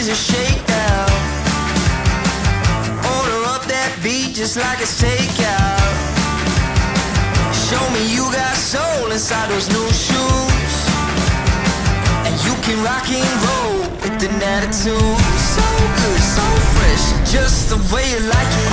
is a shakedown. Order up that beat just like it's takeout. Show me you got soul inside those new shoes, and you can rock and roll with an attitude. So good, so fresh, just the way you like it.